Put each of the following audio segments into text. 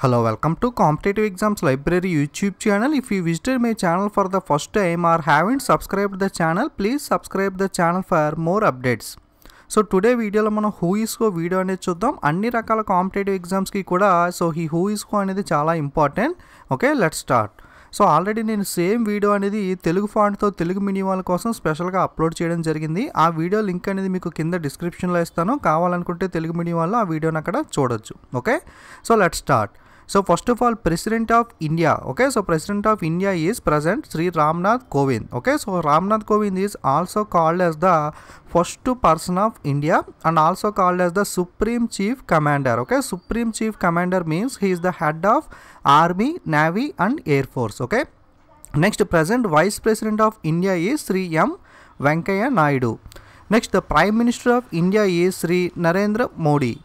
Hello, welcome to Competitive Exams Library YouTube channel. If you visited my channel for the first time or haven't subscribed the channel, please subscribe the channel for more updates. So today వీడియోలో మనం who is who video అనేది చూద్దాం. అన్ని రకాల competitive ఎగ్జామ్స్కి కూడా so ఈ who is హూ అనేది చాలా important. Okay, let's start. So already నేను సేమ్ వీడియో అనేది తెలుగు ఫాంట్తో తెలుగు మీడియం వాళ్ళ కోసం స్పెషల్గా అప్లోడ్ చేయడం జరిగింది. ఆ వీడియో లింక్ అనేది మీకు కింద డిస్క్రిప్షన్లో ఇస్తాను. కావాలనుకుంటే తెలుగు మీడియం వాళ్ళు ఆ వీడియోని అక్కడ చూడొచ్చు. Okay, so let's start. So first of all, President of India. Okay, so President of India is present Sri Ramnath Kovind. Okay, so Ramnath Kovind is also called as the first person of India and also called as the Supreme Chief Commander. Okay, Supreme Chief Commander means he is the head of Army, Navy and Air Force. Okay, next present Vice President of India is Sri M. Venkaiah Naidu. Next the Prime Minister of India is Sri Narendra Modi.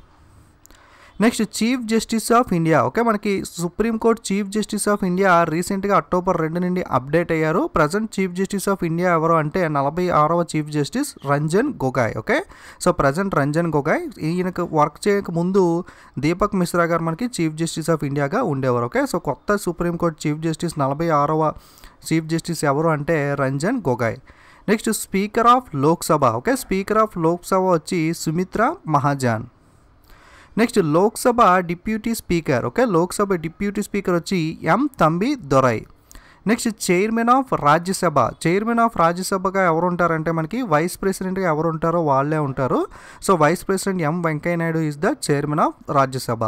Next chief justice of India. Okay, మనకి supreme court chief justice of India రీసెంట్గా October 2 నుండి update అయ్యారు. Present chief justice of India ఎవరు అంటే 46వ chief justice Ranjan Gogoi. Okay, so present Ranjan Gogoi. ఈయనకు work చేయక ముందు దీపక్ మిశ్రా గారు మనకి చీఫ్ జస్టిస్ ఆఫ్ ఇండియాగా ఉండేవారు. ఓకే, సో కొత్త సుప్రీంకోర్టు చీఫ్ జస్టిస్ 46వ చీఫ్ జస్టిస్ ఎవరు అంటే Ranjan Gogoi. Next speaker of Lok Sabha. Okay, speaker of Lok Sabha వచ్చి Sumitra Mahajan. Next Lok Sabha deputy speaker. Okay, Lok Sabha deputy speaker వచ్చి M Thambi Durai. Next chairman of Rajya Sabha. Chairman of రాజ్యసభగా ఎవరు ఉంటారంటే మనకి వైస్ ప్రెసిడెంట్గా ఎవరు ఉంటారో వాళ్ళే ఉంటారు. So vice president M Venkaiah Naidu is the chairman of Rajya Sabha.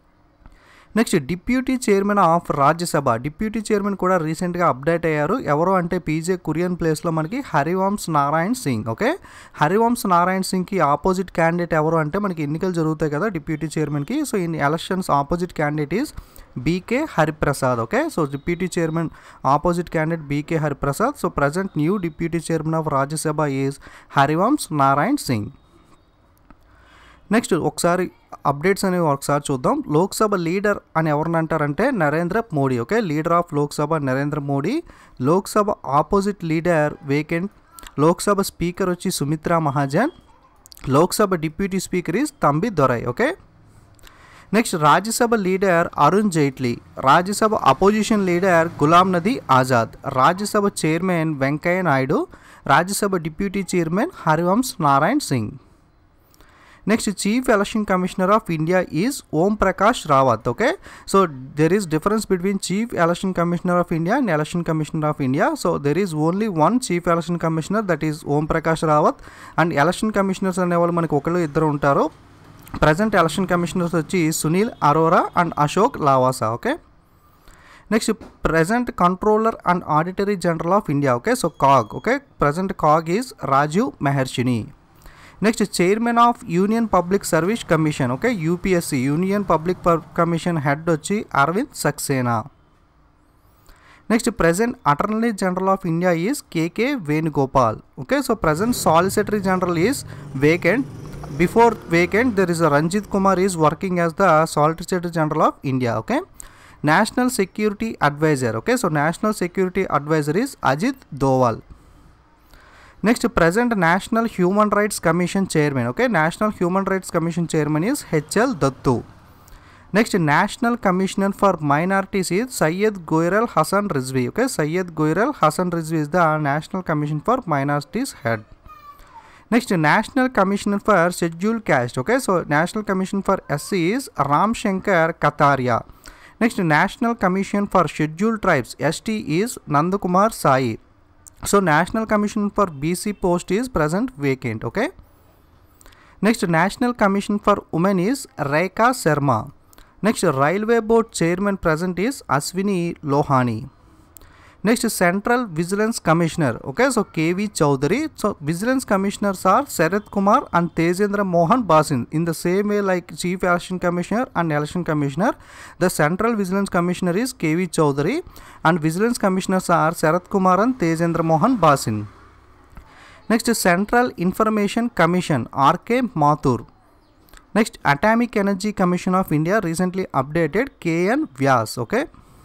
Next deputy chairman of Rajya Sabha. Deputy chairman కూడా రీసెంట్గా అప్డేట్ అయ్యారు. ఎవరు అంటే పీజే కురియన్ ప్లేస్లో మనకి హరివంశ్ నారాయణ్ సింగ్. ఓకే, హరివంశ్ నారాయణ్ సింగ్కి ఆపోజిట్ క్యాండిడేట్ ఎవరు అంటే మనకి ఎన్నికలు జరుగుతాయి కదా డిప్యూటీ చైర్మన్కి. So in elections opposite candidate is B K Hariprasad. Okay, so deputy chairman opposite candidate B K Hariprasad. So present new deputy chairman of Rajya Sabha is Harivansh Narayan Singh. Next ఒకసారి అప్డేట్స్ అనేవి ఒకసారి చూద్దాం. లోక్సభ లీడర్ అని ఎవరిని అంటారంటే Narendra Modi. Okay, leader of Lok Sabha Narendra Modi. Lok Sabha opposite leader vacant. Lok Sabha speaker వచ్చి Sumitra Mahajan. Lok Sabha deputy speaker is Thambi Durai. Okay, next Rajya Sabha leader Arun Jaitley. Rajya Sabha opposition leader Ghulam Nabi Azad. Rajya Sabha chairman Venkaiah Naidu. Rajya Sabha deputy chairman Harivansh Narayan Singh. Next chief election commissioner of India is Om Prakash Rawat. Okay, so there is difference between chief election commissioner of India and election commissioner of India. So there is only one chief election commissioner, that is Om Prakash Rawat. And election commissioners అనేవాళ్ళు మనకి ఒకళ్ళు ఇద్దరు ఉంటారు. Present election commissioners వచ్చి Sunil Arora and Ashok Lavasa. Okay, next present controller and auditor general of India. Okay, so CAG. Okay, present CAG is Rajiv మెహర్షిని. Next chairman of union public service commission. Okay, UPSC union public commission head వచ్చి Arvind Saxena. Next present attorney general of India is K K Venugopal. Okay, so present solicitor general is vacant. Before vacant there is Ranjit Kumar is working as the solicitor general of India. Okay, national security adviser. Okay, so national security adviser is Ajit Doval. Next present national human rights commission chairman. Okay, national human rights commission chairman is H L Dattu. Next national commissioner for minorities is Syed Ghayorul Hasan Rizvi. Okay, Syed Ghayorul Hasan Rizvi is the national commission for minorities head. Next national commissioner for scheduled caste. Okay, so national commission for SC is Ram Shankar Katheria. Next national commission for scheduled tribes ST is Nandkumar Sai. So National Commission for BC post is present vacant. Okay, next National Commission for Women is Rekha Sharma. Next Railway Board Chairman present is Aswini Lohani. Next Central Vigilance Commissioner. Okay, so KV Chowdhury. So Vigilance Commissioners are Sarath Kumar and Tejendra Mohan Basin. In the same way like Chief Election Commissioner and Election Commissioner, the Central Vigilance Commissioner is KV Chowdhury and Vigilance Commissioners are Sarath Kumar and Tejendra Mohan Basin. Next Central Information Commission RK Mathur. Next Atomic Energy Commission of India recently updated KN Vyas. Okay,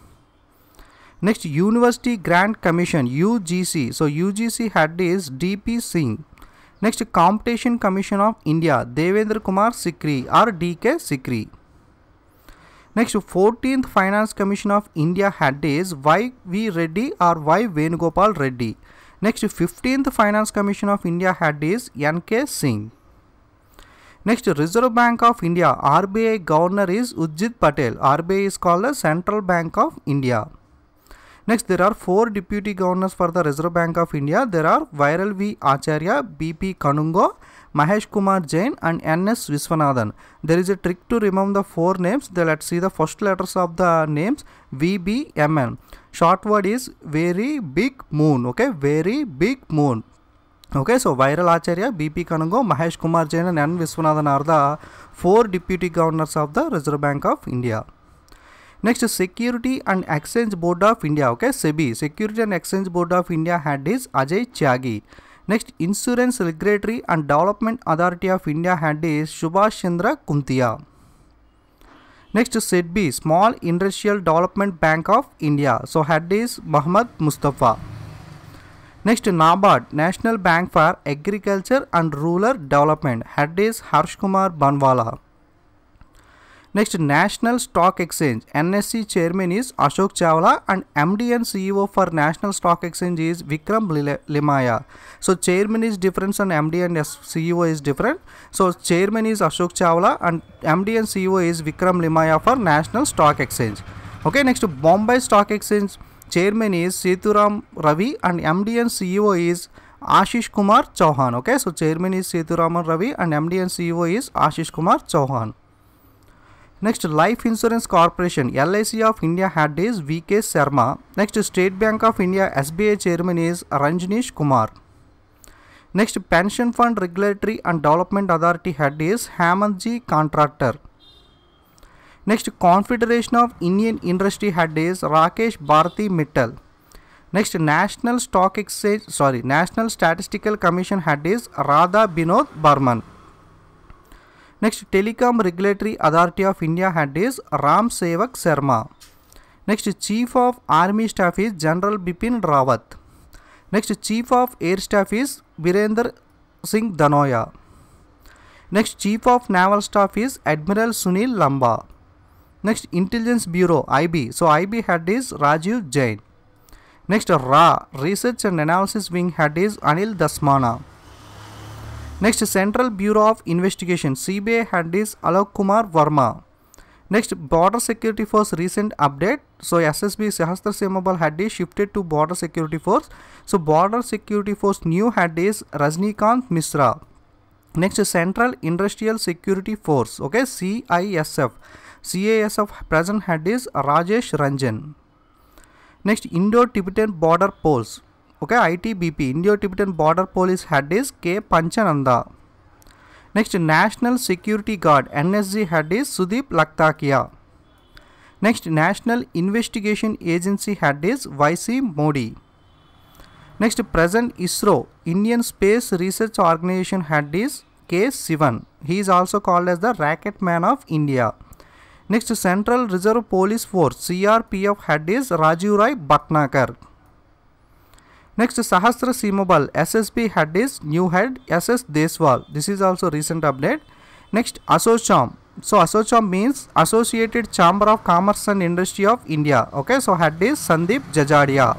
next University Grant Commission UGC. So UGC head is DP Singh. Next Competition Commission of India Devendra Kumar Sikri or DK Sikri. Next, 14th Finance Commission of India head is Y V Reddy or Y Venugopal Reddy. Next, 15th Finance Commission of India head is N.K. Singh. Next, Reserve Bank of India RBI Governor is Urjit Patel. RBI is called the Central Bank of India. Next, there are 4 deputy governors for the Reserve Bank of India. There are Viral V. Acharya, B.P. Kanungo, Mahesh Kumar Jain and N.S. Viswanathan. There is a trick to remember the 4 names. Let's see the first letters of the names. VBMN. Short word is very big moon. Okay, very big moon. Okay, so Viral Acharya, B.P. Kanungo, Mahesh Kumar Jain and N. Viswanathan are the 4 deputy governors of the Reserve Bank of India. Next, Security and Exchange Board of India. Okay, SEBI, Security and Exchange Board of India head is Ajay Tyagi. Next, Insurance Regulatory and Development Authority of India head is Subhash Chandra Kuntia. Next, SEDBI, Small Industrial Development Bank of India. So head is Muhammad Mustafa. Next, NABARD, National Bank for Agriculture and Rural Development. Head is Harsh Kumar Banwala. Next, National Stock Exchange NSE chairman is Ashok Chawla and MD and CEO for National Stock Exchange is Vikram Limaya. So chairman is different and MD and CEO is different. So chairman is Ashok Chawla and MD and CEO is Vikram Limaya for National Stock Exchange. Okay, next, Bombay Stock Exchange chairman is Sethuram Ravi and MD and CEO is Ashish Kumar Chauhan. Okay, so chairman is Sethuram Ravi and MD and CEO is Ashish Kumar Chauhan. Next, Life Insurance Corporation LIC of India head is V.K. Sharma. Next, State Bank of India SBI chairman is Ranjneesh Kumar. Next, Pension Fund Regulatory and Development Authority head is Hemantji Contractor. Next, Confederation of Indian Industry head is Rakesh Bharati Mittal. Next, National Statistical Commission head is Radha Binod Burman. Next, Telecom Regulatory Authority of India head is Ram Sevak Sharma. Next, Chief of Army Staff is General Bipin Rawat. Next, Chief of Air Staff is Virender Singh Dhanoya. Next, Chief of Naval Staff is Admiral Sunil Lamba. Next, Intelligence Bureau IB. So IB head is Rajiv Jain. Next, RA Research and Analysis Wing head is Anil Dasmana. Next, Central Bureau of Investigation CBI head is Alok Kumar Verma. Next, Border Security Force recent update. So SSB Sahastra Simabal head is shifted to Border Security Force. So Border Security Force new head is Rajnikant Misra. Next, Central Industrial Security Force. Okay, CISF. CISF present head is Rajesh Ranjan. Next, Indo-Tibetan Border Poles. Okay, ITBP, Indo-Tibetan Border Police head is K. Panchananda. Next, National Security Guard NSG head is Sudeep Laktakia. Next, National Investigation Agency head is YC Modi. Next, present ISRO, Indian Space Research Organization head is K. Sivan. He is also called as the Rocket Man of India. Next, Central Reserve Police Force CRPF head is Rajiv Rai Bhatnagar. Next, Sahasra Simabal SSB head is new head SS Deswal. This is also recent update. Next, ASSOCHAM. So ASSOCHAM means Associated Chamber of Commerce and Industry of India. Okay, so head is Sandeep Jajadia.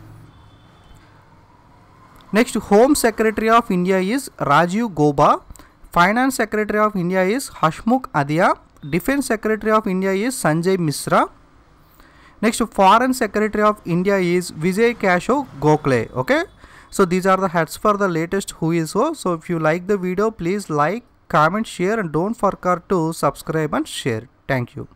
Next, Home Secretary of India is Rajiv Gauba. Finance Secretary of India is Hashmukh Adhia. Defense Secretary of India is Sanjay Misra. Next, Foreign Secretary of India is Vijay Keshav Gokhale. Okay, so these are the heads for the latest Who Is Who. So if you like the video, please like, comment, share and don't forget to subscribe and share. Thank you.